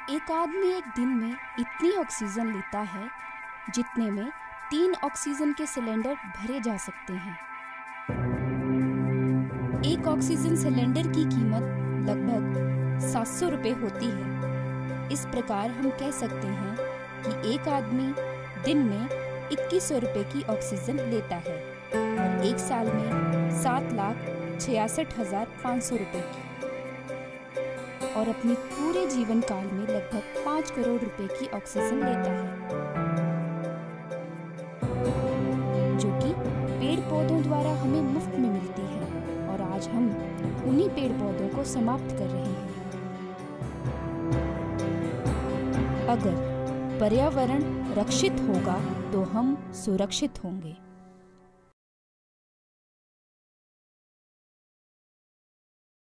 एक आदमी एक दिन में इतनी ऑक्सीजन लेता है जितने में 3 ऑक्सीजन के सिलेंडर भरे जा सकते हैं। एक ऑक्सीजन सिलेंडर की कीमत लगभग 700 रुपये होती है। इस प्रकार हम कह सकते हैं कि एक आदमी दिन में 2100 रुपये की ऑक्सीजन लेता है और एक साल में 7,66,500 रुपये की, और अपनी पूरे जीवन काल में लगभग 5 करोड़ रुपए की ऑक्सीजन लेता है, जो कि पेड़ पौधों द्वारा हमें मुफ्त में मिलती है। और आज हम उन्हीं पेड़ पौधों को समाप्त कर रहे हैं। अगर पर्यावरण रक्षित होगा तो हम सुरक्षित होंगे।